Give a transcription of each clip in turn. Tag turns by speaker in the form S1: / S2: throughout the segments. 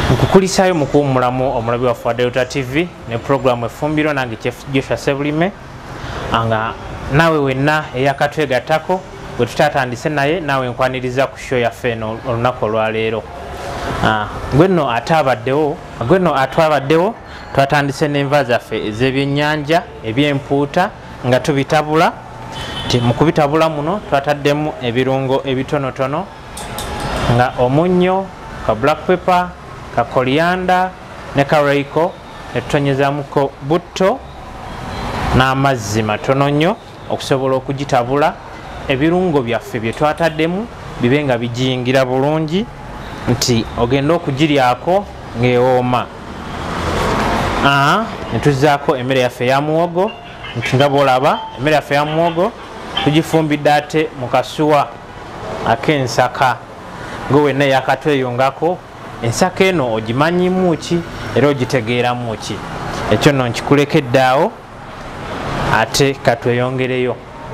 S1: Nkukulisayo mukuwummulamu omulabi waffe wa Delta TV ne programu Effumbiro nange Chef Joshua Sebulime nga nawe wenna eyakatwegattako bwe tutatandise naye nawe nkwaniriza ku show yaffe eno olunaku olwaleero. Gwenno atwabaddewo twatandise n'enva zaffe ez'ebyennyanja eby'empuuta nga tubitabula. Mu kubitabula muno twataddemu ebirungo ebitonotono nga omunnyo, ka black pepper, ka coriander ne ka royco, ne tutonyezamuko butto n'amazzi matono nnyo okusobola okugitabula ebirungo byaffe bye twataddemu bibe nga bijiyingira bulungi nti ogenda okugiryako ng'ewooma. Ne tuzzaako emmere yaffe ya muwogo nti nga bw'olaba emmere yaffe ya muwogo tugifumbidde ate mu kasuwa ak'ensaka. Gwe wenna yakatweyongako ensaka eno ogimanyimu ki era ogitegeeramu ki? Ekyo nno nkikulekeddaawo ate katweyongereyo.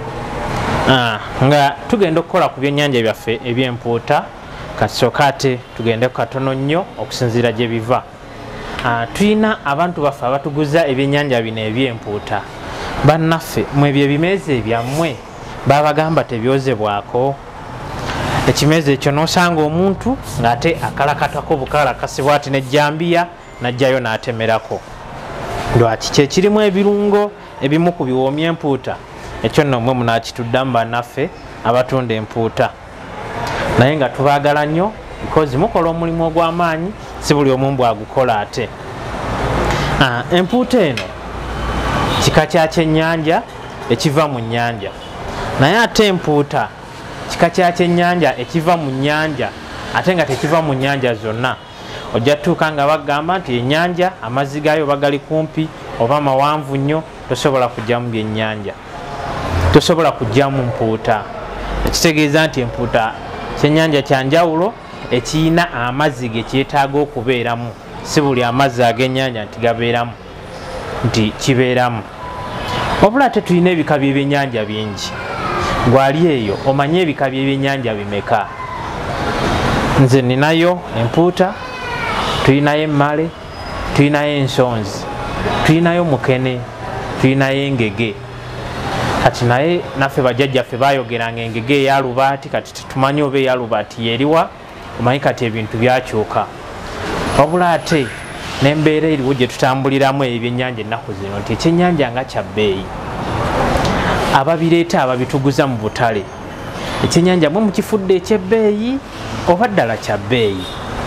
S1: Nga tugenda okukola ku byennyanja byaffe eby'empuuta, kasooka ate tugende ku katono nnyo okusinziira gye biva. Tuyina abantu baffe abatuguza ebyennyanja bino eby'empuuta. Bannaffe mwe bye bimeeze byammwe babagamba tebyozebwako. Ekimeeze ekyo n'osanga omuntu ng'ate akalakatako bukalakasi bw'ati n'ejjambiya n'ajjayo n'atemerako. Lwaki? Kye kirimu ebirungo ebimu ku biwoomya empuuta. Ekyo nno mmwe munaakituddamu bannaffe abatunda empuuta. Naye nga tubaagala nnyo because mukola omulimu ogw'amaanyi, si buli omu bwagukola ate. Empuuta eno kika kya kyennyanja ekiva mu nnyanja. Naye ate empuuta kika kya kyennyanja ekiva mu nnyanja ate nga tekiva mu nnyanja zonna. Ojja tutuuka nga bagamba nti ennyanja amazzi gaayo bagali kumpi oba mawanvu nnyo, tosobola kujjamu byennyanja, tosobola kujjamu mpuuta. Ekitegeeza nti empuuta kyennyanja kya njawulo ekiyina amazzi ge kyetaaga okubeeramu. Si buli amazzi ag'ennyanja nti gabeeramu nti kibeeramu. Wabula ate tulina ebika by'ebyennyanja bingi. Gwali eyo omanye ebika by'ebyennyanja bimeka? Nze ninayo empuuta, tulinayo emmale, tulinayo ensonzi, tulinayo mukene, tulinayo engege. Kati naye naffe bajjajjaffe bayogeranga engege eya lubaati, kati tetumanyi oba eya lubaati yeriwa, omanyi kati ebintu byakyuka. Wabula ate n'embeera eriwo gye tutambuliramu ebyennyanja ennaku zino nti ekyennyanja nga kya bbeeyi. Ababireeta ababituguza mu butale, ekyennyanja mwe mukifudde eky'ebbeeyi oba ddala kya bbeeyi?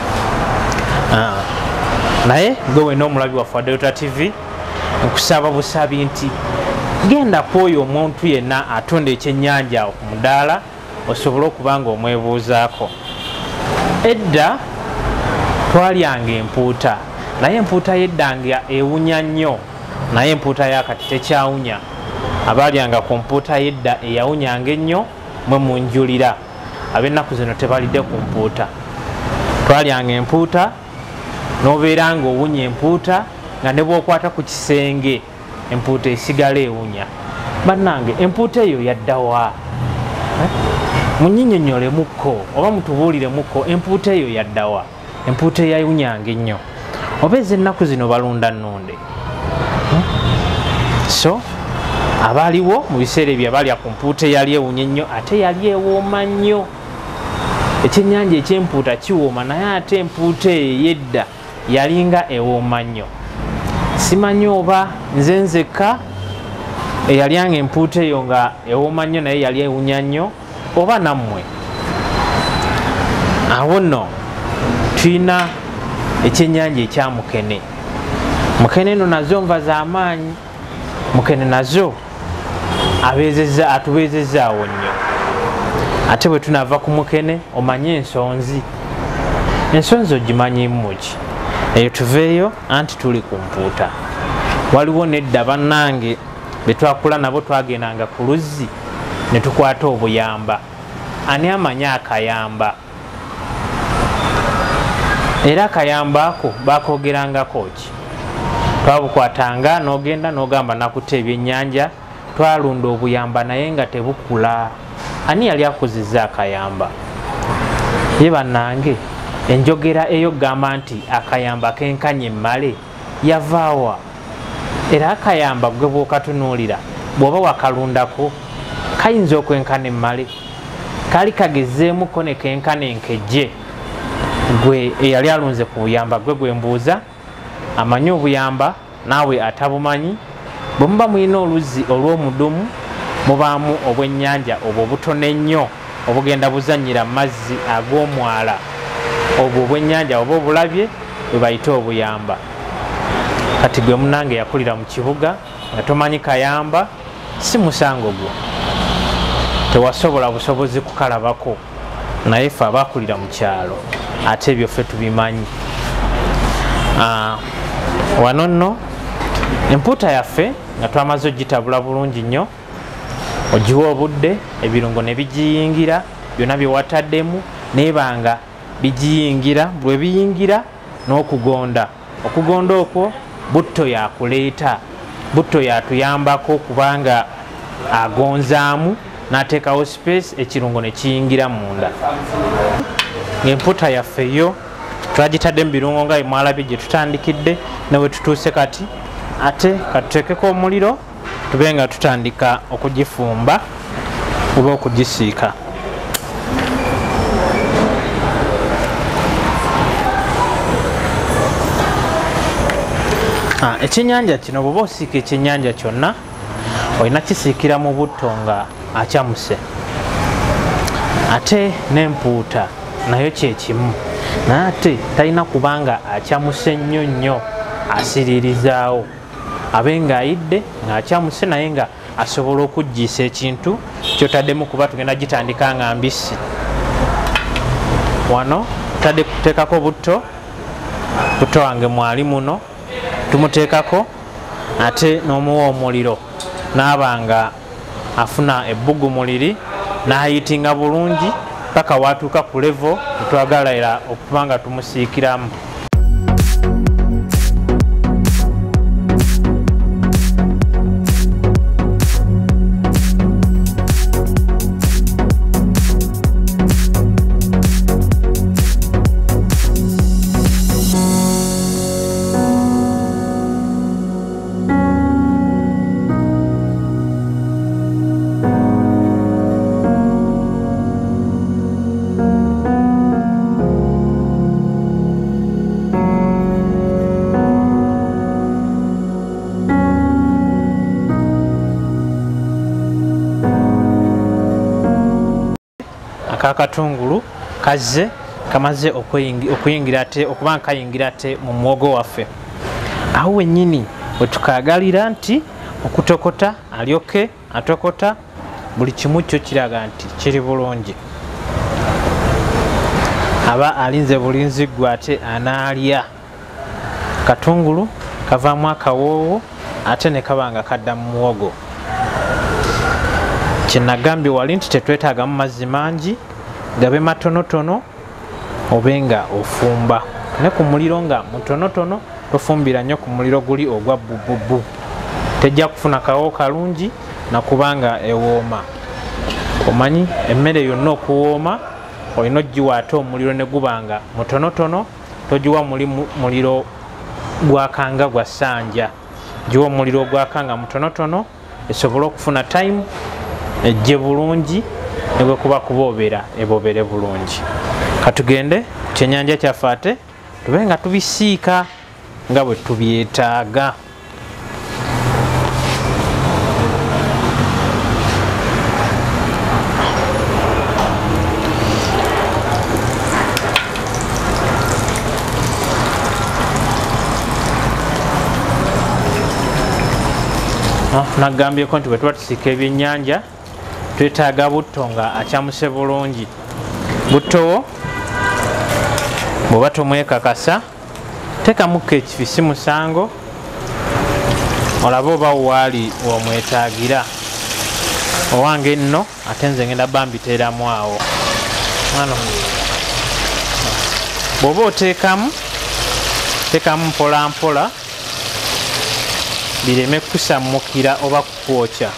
S1: Naye gwe wenna omulabi waffe wa Delta TV nkusaba busabi nti genda kwoyo omuntu yenna atunda ekyennyanja ku mudaala osobole okuba nga omwebuuzaako. Edda twalyanga empuuta, naye empuuta yeddanga ewunya nnyo, naye empuuta yakati tekyawunya. Abaalyanga ku mpuuta yedda eyawunyanga ennyo mwe munjulira. Ab'ennaku zino tebalidde ku mpuuta. Twalyanga empuuta n'obeera nga owunya empuuta nga ne bw'okwata ku kisenge empuuta esigala ewunya. Bannange empuuta eyo yaddawa? Munnyinnyonnyolemu oba mutubuuliremukko empuuta eyo yaddawa? Empuuta eyawunyanga ennyo oba ez'ennaku zino balunda nnunde? So abaaliwo mu biseera ebyo abalya ku mpuuta eyali ewunya ennyo ate yali ewooma nnyo. Ekyennyanja eky'empuuta kiwooma, naye ate empuuta ey'edda yalinga ewooma nnyo. Simanyi oba nze nzekka eyalyanga empuuta eyo nga ewooma nnyo naye yali ewunya nnyo oba nammwe? Awo nno tulina ekyennyanja ekya mukene. Mukene eno nazo nva za maanyi. Mukene nazo atubeezezaawo nnyo. Ate bwe tunava ku mukene omanye ensonzi. Ensonzi ogimanyimu ki? Eyo tuveeyo anti tuli ku mpuuta. Waliwo nedda bannange be twakula nabo twagendanga ku luzzi ne tukwata obuyamba. Ani amanyi akayamba? Era akayamba ako bakoogerangako ki? Twabukwatanga n'ogenda n'ogamba nakutte ebyennyanja, twalunda obuyamba naye nga tebukula. Ani yali akozezza akayamba? Ye bannange enjogera eyo gamba nti akayamba kenkanye emmale yavaawa era akayamba gwe bw'okatunuulira bw'oba wakalundako kayinza okwenkana emmale kali kagezeemuko ne kenkana enkejje gwe eyali alunze ku buyamba gwe gwembuuza amanyi obuyamba naawe atabumanyi bwe muba mulina oluzzi olw'omudumu mubaamu obwennyanja obwo obutono ennyo obugenda buzannyira mu mazzi ag'omwala obwo obwennyanja oba obulabye bwe bayita obuyamba kati gwe munange yakulira mu kibuga nga tomanyi kayamba si musango gwo tewasobola busobozi kukalabako naye ffe abakulira mu kyalo ate ebyo ffe tubimanyi wano nno empuuta yaffe nga twamaze ogitabula bulungi nnyo ogiwa obudde ebirungo ne bigiyingira byonna bye wataddemu nebanga bigiyingira bwe biyingira n'okugonda okugonda okwo butto yakuleeta butto yatuyambako kubanga agonzaamu n'ateekawo space ekirungo ne kiyingira munda ng'empuuta yaffe yo twagitadde mu birungo nga bimwalabye gye tutandikidde newe tutuuse kati ate katuteekeko omuliro tube nga tutandika okugifumba oba okugisiika ekyenyanja kino bw'oba osiika ekyenyanja kyonna olina kisiikira mu butto nga akyamuse ate n'empuuta nayo kyekimu naye ate talina kubanga akyamuse nnyo nnyo asiriirizaawo abe ng'ayidde ng'akyamuse naye nga asobola okuggiisa ekintu kyotaddemu kuba tugenda gitandika nga mbisi wano tadde kuteekako butto wange mwali muno tumuteekako ate n'omuwa omuliro n'aba nga afuna ebbugumuliri n'ayitinga bulungi paka watuuka ku levo twagala okuba nga tumusiikiramu akakatungulu kazze kamaze okuyingira ate okuba nga kayingira ate mu muwogo waffe awo wennyini wetukagalira nti okutokota alyoke atokota buli kimu kyo kiraga nti kiri bulungi aba alinze bulinzi gwe ate anaalya katungulu kavaamu akawoowo ate ne kaba nga kadda mu muwogo kyenagambye wali nti tetwetaagamu mazzi mangi gabe matonotono obe nga ofumba ne ku muliro nga mutonotono tofumbira nnyo ku muliro guli ogwa bububu tejja kufuna kawo kalungi nakubanga ewooma omanyi emmere yonna okuwooma olina ogiwa ate omuliro ne gubanga mutonotono togiwa muliro gwakanga gwa ssanja giwa omuliro gwakanga mutonotono esobole okufuna time ejje bulungi nebwe kuba kuboobera eboobere bulungi katugende kyenyanja kyaffe ate tube nga tubisiika nga bwe tubyetaaga nagambyeko nti bwe tuba tusiika ebyennyanja twetaaga butto nga akyamuse bulungi buttowo bw'oba tomwekakasa teekamuko ekifisi musango olabe oba waali womwetaagira owange nno ate nze ngenda bambiteeramu awo ano bw'oba oteekamu mpola mpola bireme kusamukira oba kukwokya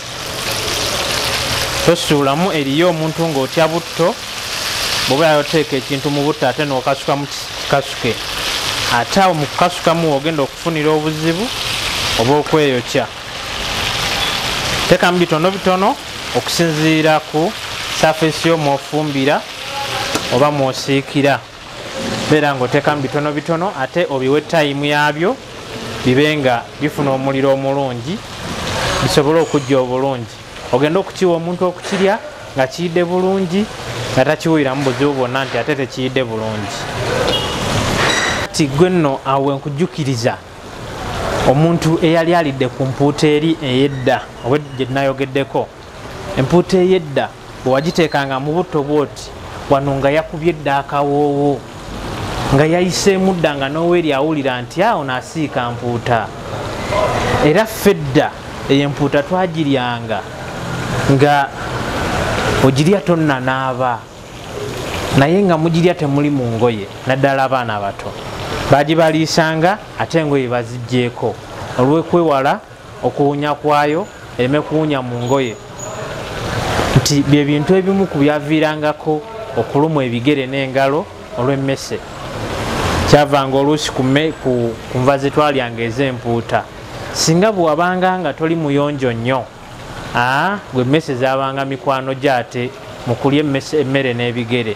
S1: tosuulamu eriyo omuntu ng'otya butto bw'oba yayoteeka ekintu mu butto ate n'okasuka mu kakasuke ate awo mu kukasukamu ogenda okufunira obuzibu oba okweyokya. Teekamu bitono bitono okusinziira ku surface yo mwofumbira oba mwosiikira. Beera ng'oteekamu bitono bitono ate obiwe time yabyo bibe nga bifuna omuliro omulungi bisobole okujja obulungi. Ogenda okukiwa omuntu okukirya nga kiyidde bulungi nga takiwuliramu buzibu bwonna nti ate tekiyidde bulungi. Ti gwe nno awe nkujjukiriza omuntu eyali alidde ku mpuuta eri ey'edda oba gye nayogeddeko. Empuuta ey'edda bwe wagiteekanga mu butto bwoti wano nga yakubye edda akawoowo nga yayiseemu dda nga n'oweeri awulira nti awo naasiika mpuuta. Era fedda eyo empuuta twagiryanga nga ogirya tonnanaaba naye nga mugirya temuli mu ngoye, naddala abaana abato bagibaliisanga ate engoye baziggyeko olw'okwewala okuwunya kwayo ereme kuwunya mu ngoye. Nti bye bintu ebimu ku byaviirangako okulumwa ebigere n'engalo olw'emmese. Kyavanga oluusi ku nva ze twalyanga ez'empuuta singa bwe wabanga nga toli muyonjo nnyo gwe emmese zaabanga mikwano gyate mu kulya emmere n'ebigere.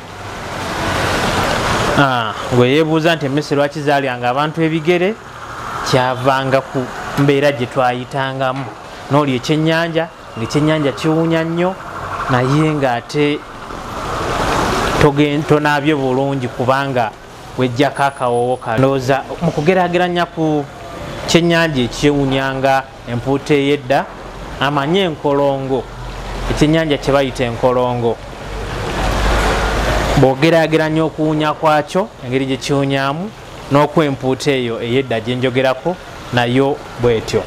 S1: Gwe yeebuuza nti emmese lwaki zaalyanga abantu ebigere, kyavanga ku mbeera gye twayitangamu. N'olya ekyennyanja ng'ekyennyanja kiwunya nnyo naye ng'ate tonaabye bulungi kubanga wejjako akawoowo kalooza. Mu kugeraageranya ku kyennyanja ekyewunyanga empuuta ey'edda amanye enkolongo, ekyennyanja kye bayita enkolongo. Bw'ogeraageranya okuwunya kwakyo engeri gye kiwunyaamu n'okw'empuuta eyo ey'edda gye njogerako nayo bw'etyo.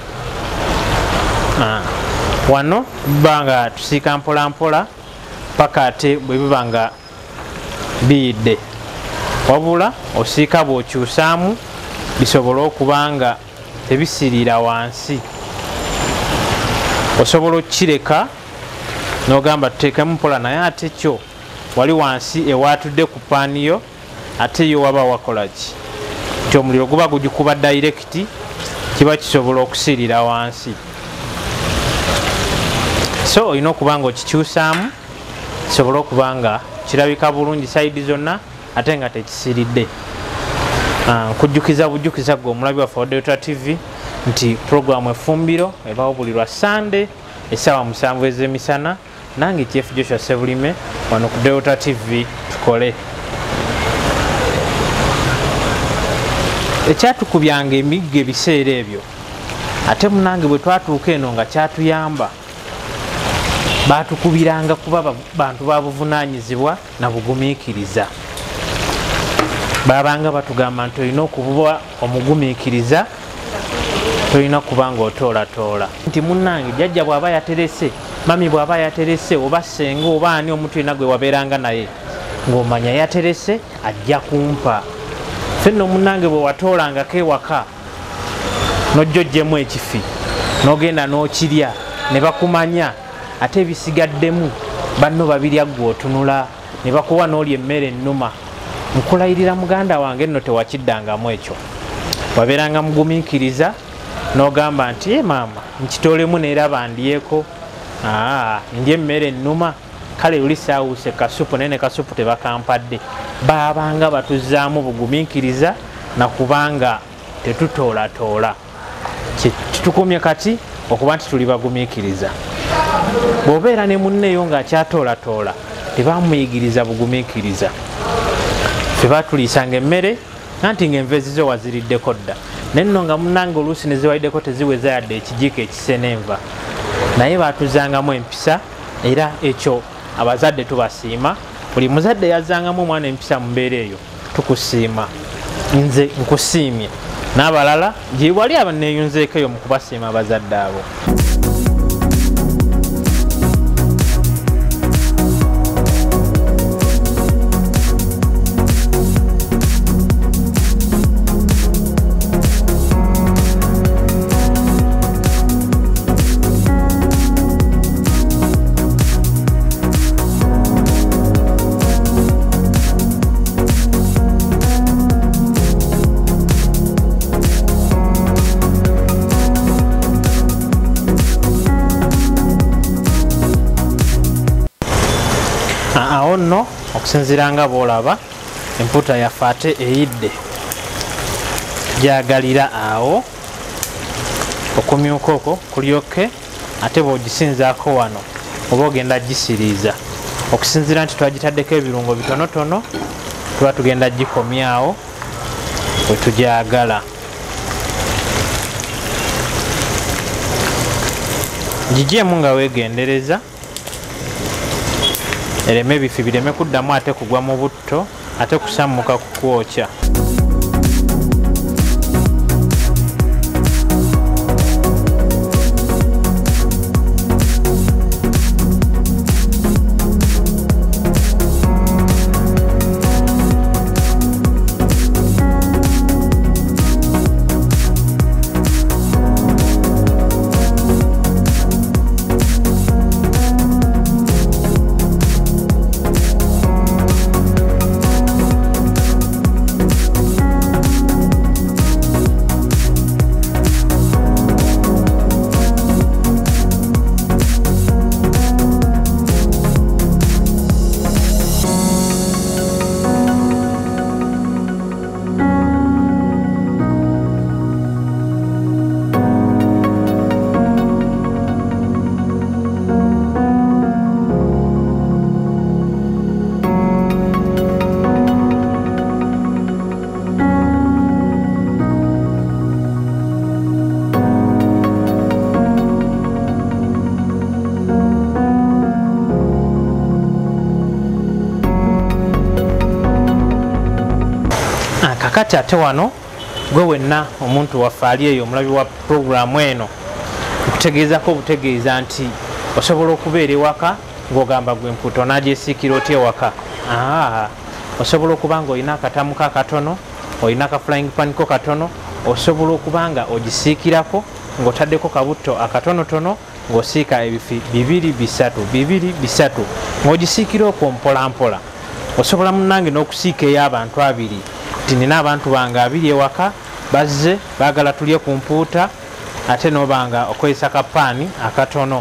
S1: Wano tuba nga tusiika mpola mpola paka ate bwe biba nga biyidde. Wabula osiika bw'okyusaamu bisobole okuba nga tebisiriira wansi. Osobola okukireka n'ogamba tuteekemu mpola naye ate kyo wali wansi ewaatudde ku paaniyo ate yo waba wakola ki? Nti omuliro guba gugikuba direct kiba kisobola okusirira wansi. So olina okuba nga okikyusaamu kisobole okuba nga kirabika bulungi sayidi zonna ate nga tekisiridde. Nkujjukiza bujjukiza gwe omulabi waffe wa Delta TV nti puroguramu Effumbiro ebawo buli lwa Sande essaawa 7 ez'emisana. Nange Chief Joshua Sebulime wano ku Delta TV tukole. Ekyatukubyanga emiggo ebiseera ebyo ate munange bwe twatuuka eno nga kyatuyamba batukubiranga kuba bantu babuvunaanyizibwa na bugumiikiriza. Babanga batugamba nti olina okuba omugumiikiriza, tolina kuba nga otoolatola. Nti munnange jjajja bw'aba yaterese, mami bw'aba yaterese, oba ssenga oba ani omuntu yenna gwe wabeeranga naye ng'omanya yaterese ajja kumpa. Ffe nno munnange bwe watoolangako ewaka n'ojja oggyemu ekifi n'ogenda n'okirya ne bakumanya ate ebisigaddemu banno babirya ggwe otunula ne bakuwa n'olya emmere ennuma. Nkulayirira muganda wange nno tewakiddangamu ekyo. Wabeeranga mugumiikiriza n'ogamba nti maama nkitoolemu neeraba ndyeko ndya emmere ennuma kale luli saawuse kasupu naye ne kasupu tebakampadde. Baabanga batuzzaamu bugumiikiriza nakubanga tetutoolatola. Kitukumye kati okuba nti tuli bagumiikiriza. Bw'obeera ne munneeyo ng'akyatoolatola tebamuyigiriza bugumiikiriza. Ffe baatuliisanga emmere nanti ng'enva ezizo waziriddeko dda naye nno nga munnange oluusi ne ziwaliddeko teziweza yadde ekijiiko ekisena enva naye baatuzangamu empisa era ekyo abazadde tubasiima. Buli muzadde yazzangamu omwana empisa mu mbeera eyo tukusiima. Nze nkusiimye n'abalala gye wali abaneeyunzeeko eyo mu kubasiima abazadde abo. okusinziira nga bwolaba empuuta yaffe ate eyidde gyagalira awo okumyuka okwo kulyoke ate bw'ogisinzaako wano oba ogenda gisiriiza okusinziira nti twagitaddeko ebirungo bitonotono tuba tugenda gikomyawo bwe tugyagala. Gigyemu nga weegendereza ereme ebifi bireme kuddamu ate kugwa mu butto ate kusammuka ku kwokya. Kakati ate wano gwe wenna omuntu waffe ali eyo omulabi wa puroguramu eno okutegeezako obutegeeza nti osobola okubeera ewaka ng'ogamba gwe empuuta onagyesiikira otya ewaka. Osobola okuba nga olina akatamuko akatono, olina aka flying pan ko katono, osobola okuba nga ogisiikirako ng'otaddeko kabutto akatonotono ng'osiika ebifi 2-3 ng'ogisiikira okwo mpolampola. Osobola munnange n'okusiika ey'abantu 2 nti nina abantu bange 2 ewaka bazze baagala tulye ku mpuuta ate n'obanga okozesa kapaani akatono.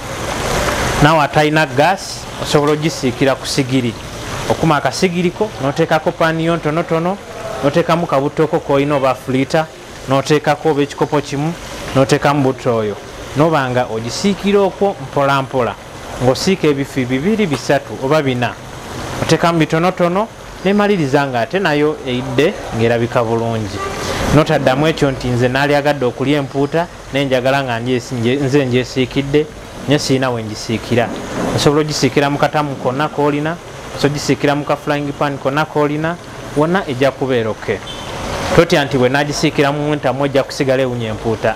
S1: Naawe atalina gaasi osobola ogisiikira ku sigiri, okuma akasigiriko n'oteekako paani yo ntonotono, n'oteekamu kabuttoko k'olina oba fulita, n'oteekako oba ekikopo kimu n'oteekamu butto oyo, n'obanga ogisiikira okwo mpolampola ng'osiika ebifi 2-3 oba 4 oteekamu bitonotono nemaliriza nga ate nayo eyidde ng'erabika bulungi. Notaddamu ekyo nti nze naalyagadde okulya empuuta nenjagala nga nze njesiikidde nye siina we njisiikira. Osobola ogisiikira mu katamu konna koolina, osobola ogisiikira mu ka flying pan konna koolina, wonna ejja kubeera oke. Totya nti bwe naagisiikira mu ntamu ojja kusigala ewunya empuuta.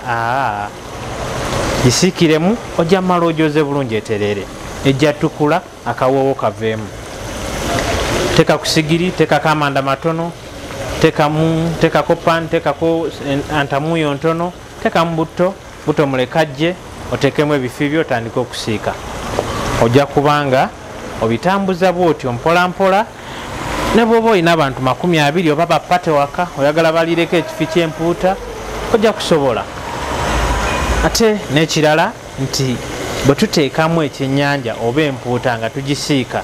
S1: Gisiikiremu ojja mmala ogyoze bulungi eterere, ejja tukula akawoowo kaveemu. Teeka ku sigiri, teekako amanda matono, teekako pan, teekako antamuyo ntono, teekamu butto mulekajje, oteekemu ebifi byo otandika okusiika. Ojja kubanga obitambuza bw'otyo mpolampola, ne bw'oba olina abantu 20 oba bapate waka oyagala balireko ekifi ky'empuuta ojja kusobola. Ate n'ekirala nti bwe tuteekamu ekyennyanja oba empuuta nga tugisiika,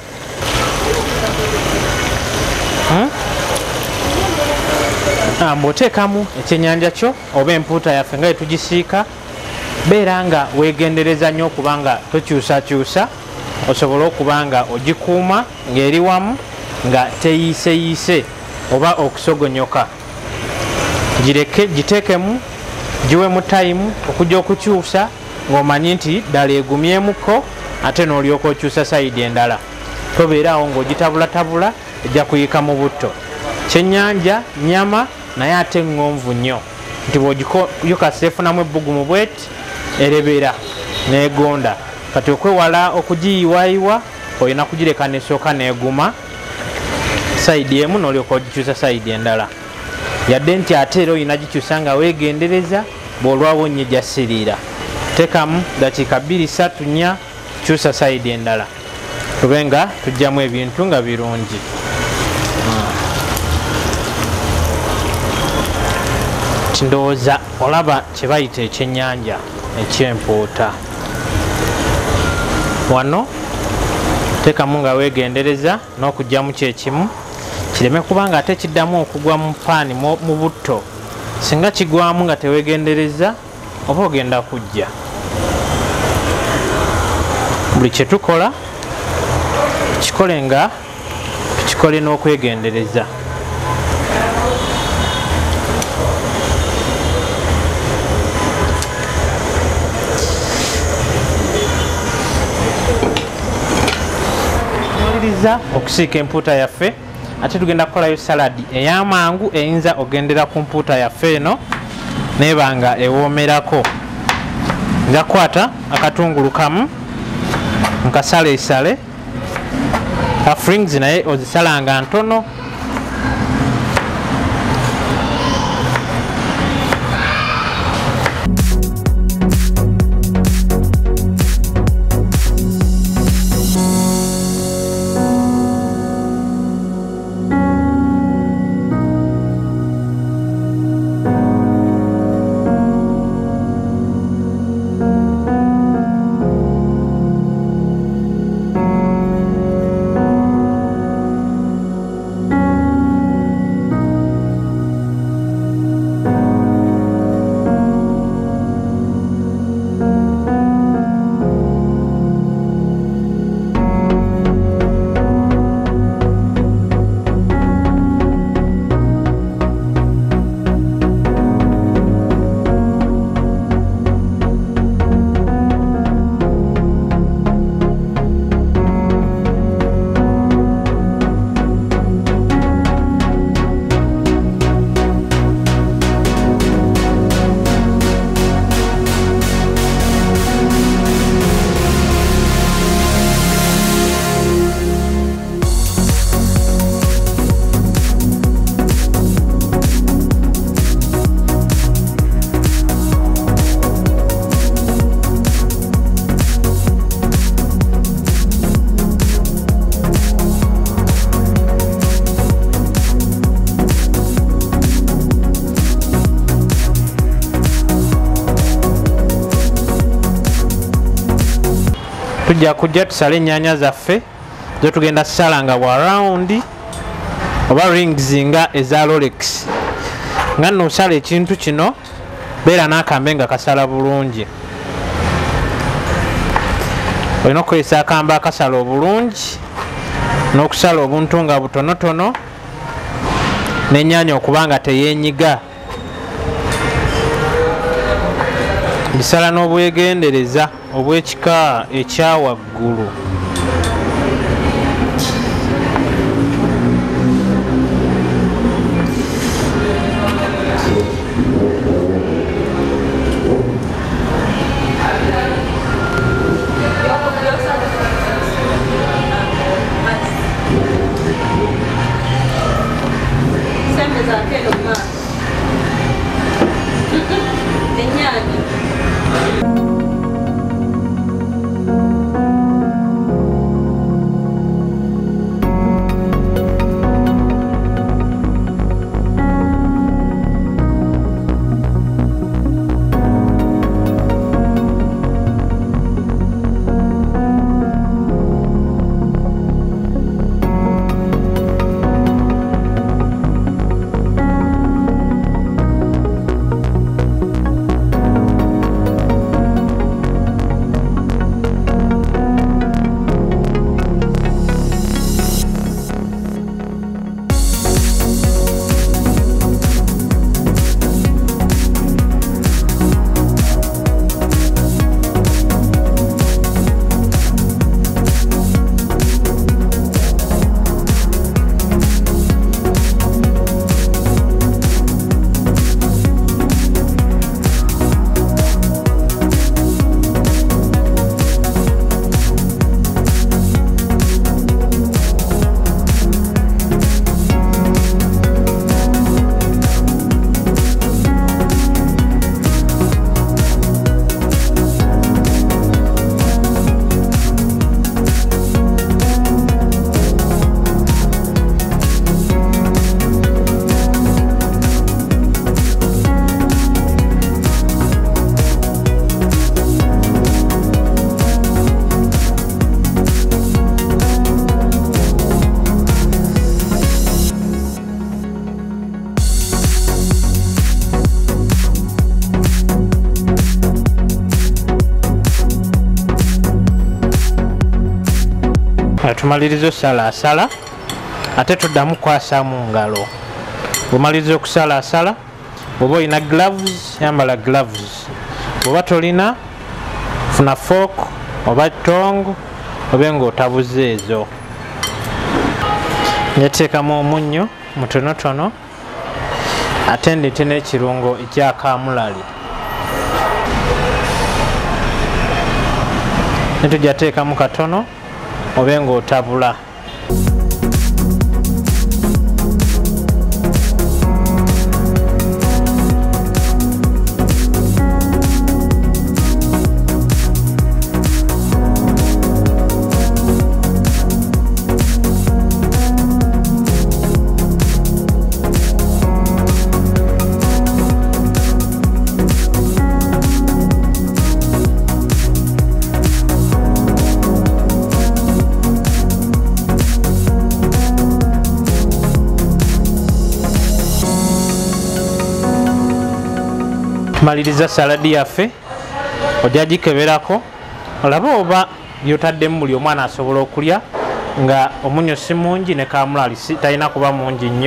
S1: bw'oteekamu ekyennyanja kyo oba empuuta yaffe nga tugisiika, beera nga weegendereza nnyo okuba nga tokyusakyusa, osobola okuba nga ogikuuma ng'eri wamu nga teyiiseyiise oba okusogonyoka. Gireke giteekemu giwemu tayimu okujja okukyusa ng'omanyi nti ddala egumyemuko ate n'olyoka okyusa sayidi endala. Tobeeraawo ng'ogitabulatabula ejja kuyiika mu butto. Kyennyanja nnyama naye ate ŋŋonvu nnyo nti bw'ogiyukasa efunamu ebbugumu bweti erebera n'egonda. Kati okwewala okugiyiwayiwa olina kugireka nesooka n'eguma sayidi emu n'olyoka ogikyusa sayidi endala. Yadde nti ate era olina gikyusa nga weegendereza bw'olwawo nnyo ejasiriira. Teekamu dakiika 2-3 4 kyusa sayidi endala tube nga tujjamu ebintu nga birungi. Ndowooza olaba kye bayita ekyennyanja eky'empuuta. Wano teekamu nga weegendereza n'okugyamu kyekimu kireme kubanga ate kiddamu okugwa mu paani mu butto. Singa kigwamu nga teweegendereza oba ogenda kujja. Buli kye tukola tukikole nga tukikole n'okwegendereza. Okusiika empuuta yaffe ate tugenda kukolayo saladi ey'amangu eyinza ogendera ku mpuuta yaffe eno nebanga ewoomerako. Nja kukwata akatungulu kamu nkasaleesale, kafrings naye ozisalanga ntono. Tujja kujja tusale ennyaanya zaffe zo tugenda kusala nga bwa rawundi oba rings nga eza Rolex. Nga nno osala ekintu kino beera n'akambe nga kasala bulungi. Olina okukozesa akambe akasala obulungi n'okusala obuntu nga butonotono n'ennyaanya okuba nga teyeenyiga. Bisala n'obwegendereza obw'ekika ekya waggulu. tumaliriza osalaasala ate tuddamu kwasaamu ngalo. Bw'omaliriza okusalaasala, bw'oba olina gloves yambala gloves, bw'oba tolina funa fork oba tongo obe ng'otabuza ezo. Nteekamu omunnyo mutonotono ate ndeete n'ekirungo ekya kamulali. Netujja teekamu katono obe ng'otabula. Maliriza saladi yaffe ojja gikeberako olabe oba byotaddemu buli omwana asobola okulya nga omunnyo si mungi ne kamulali talina kuba mungi nnyo.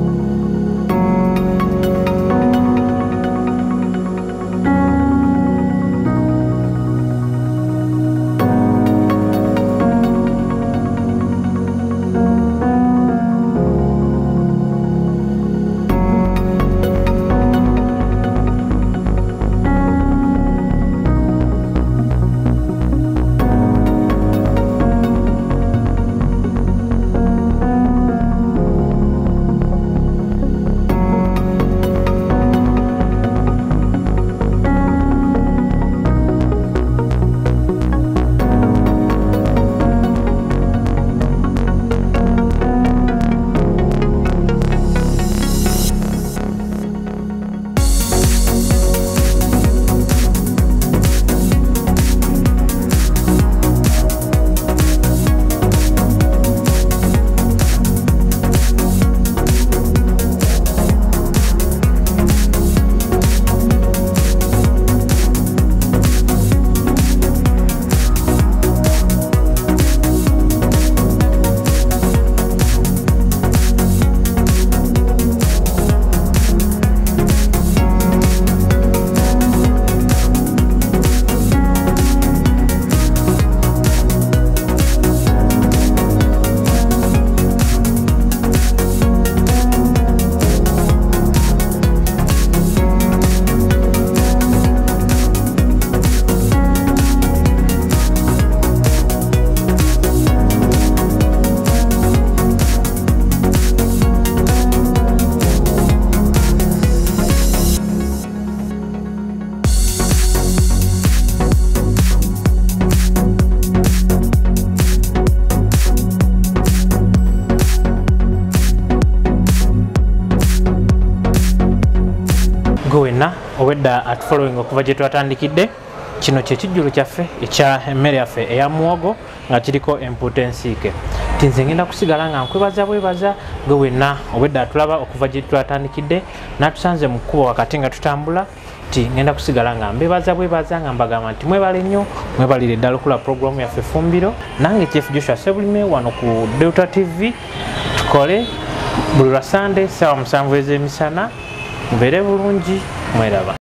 S1: Gwena obwedda at following okuva gye twatandikidde kino kye kijjulo kyaffe ekya emmere yaffe eya muwogo nga kiriko empuuta ensiike. Nze ngenda kusigala nga nkwebaza bwebaza gwe wenna obwedda atulaba okuva gye twatandikidde n'atusanze mu kkubo wakati nga tutambula ti ngenda kusigala nga mbebaza bwebaza nga mbagamba nti mwebale nnyo mwebalire ddala okula programu yaffe Fumbiro. Nange Chief Joshua Sebulime wano ku Delta TV tukole buli lwa Sunday ssaawa 7 ez'emisana. Mubeere bulungi, mweraba.